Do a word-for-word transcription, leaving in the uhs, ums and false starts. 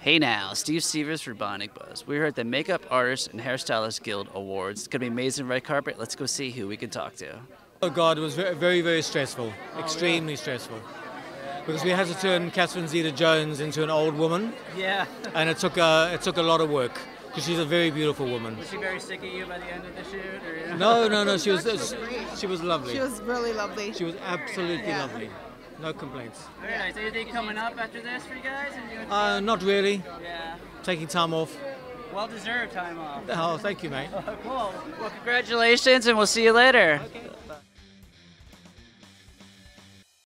Hey now, Steve Stevers for Bionic Buzz. We're here at the Makeup Artists and Hairstylists Guild Awards. It's going to be amazing red carpet. Let's go see who we can talk to. Oh God, it was very, very, very stressful. Oh, extremely really? stressful. Because we had to turn Catherine Zeta-Jones into an old woman. Yeah. And it took, uh, it took a lot of work, because she's a very beautiful woman. Was she very sick of you by the end of the shoot? Or, you No, know? no, no, she was, uh, she was lovely. She was really lovely. She was absolutely yeah. lovely. No complaints. Very nice. Anything coming up after this for you guys? Uh, not really. Yeah. Taking time off. Well-deserved time off. Oh, thank you, mate. Cool. Well, congratulations, and we'll see you later. Okay.